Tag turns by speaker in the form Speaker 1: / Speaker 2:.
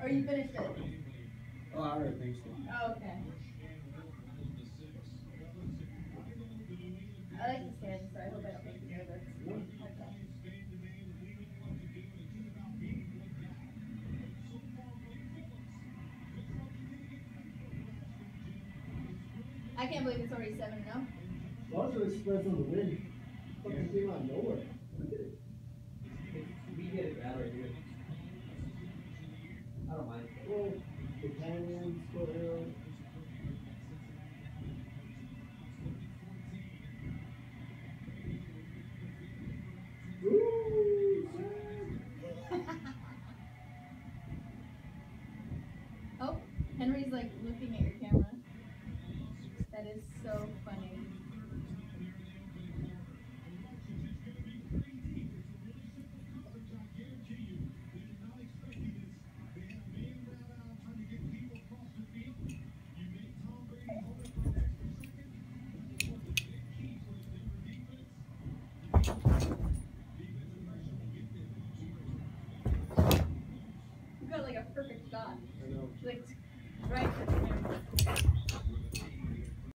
Speaker 1: Or you finished it?
Speaker 2: Oh, I already finished it.
Speaker 1: Oh, okay. I like to stand, so I hope I don't make you nervous.
Speaker 2: No.
Speaker 1: Okay. I can't believe it's already 7-0.
Speaker 2: Also, it spreads on the wind. Fucking came out of nowhere. Look at it.
Speaker 3: We get it better, dude. I don't mind.
Speaker 2: Well, the canyons, foothill. Ooh,
Speaker 1: Oh, Henry's like looking at your camera. That is so funny. You got like a perfect shot.
Speaker 2: I know.
Speaker 1: Like right.